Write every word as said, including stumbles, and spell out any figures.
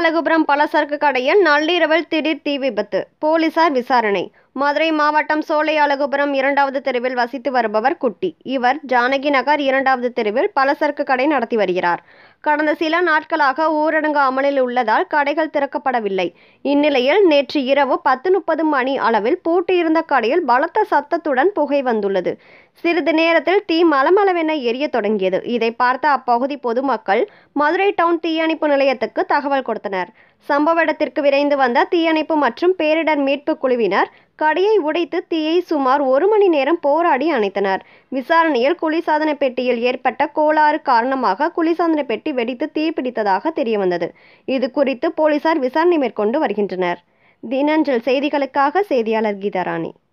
சோலையாலகுபுரம் பலசரக்கு கடையில் நள்ளிரவில் திடீர் தீ விபத்து. போலீசார் விசாரணை. மதுரை மாவட்டம் சோலையாலகுபுரம் இரண்டாவது தெருவில் வசித்து வருபவர் குட்டி. இவர் ஜானகி நகர் இரண்டாவது தெருவில் பலசரக்கு கடை நடத்தி வருகிறார். கடந்த சில நாட்களாக ஊரடங்கு அமலில் உள்ளதால் கடைகள் திறக்கப்படவில்லை. இந்நிலையில் நேற்று இரவு பத்து முப்பது மணி அளவில் பூட்டியிருந்த கடையில் பலத்த சத்தத்துடன் புகை வந்துள்ளது. சிறிது நேரத்தில் தீ மளமளவென எரிய தொடங்கியது. இதை பார்த்த அப்பகுதி பொதுமக்கள் மதுரை டவுன் தீயணைப்பு நிலையத்துக்கு தகவல் கொடுத்தனர். சம்பவ இடத்திற்கு விரைந்து வந்த தீயணைப்பு மற்றும் பேரிடர் மீட்பு குழுவினர் கடையை உடைத்து தீயை சுமார் ஒரு மணி நேரம் போராடி அணைத்தனர். விசாரணையில் குளிர்சாதன பெட்டியில் ஏற்பட்ட கோளாறு காரணமாக குளிர்சாதன பெட்டி வெடித்து தீப்பிடித்ததாக தெரியவந்தது. இது குறித்து போலீசார் விசாரணை மேற்கொண்டு வருகின்றனர். தின அஞ்சல் செய்திகளுக்காக செய்தியாளர் கீதா ராணி.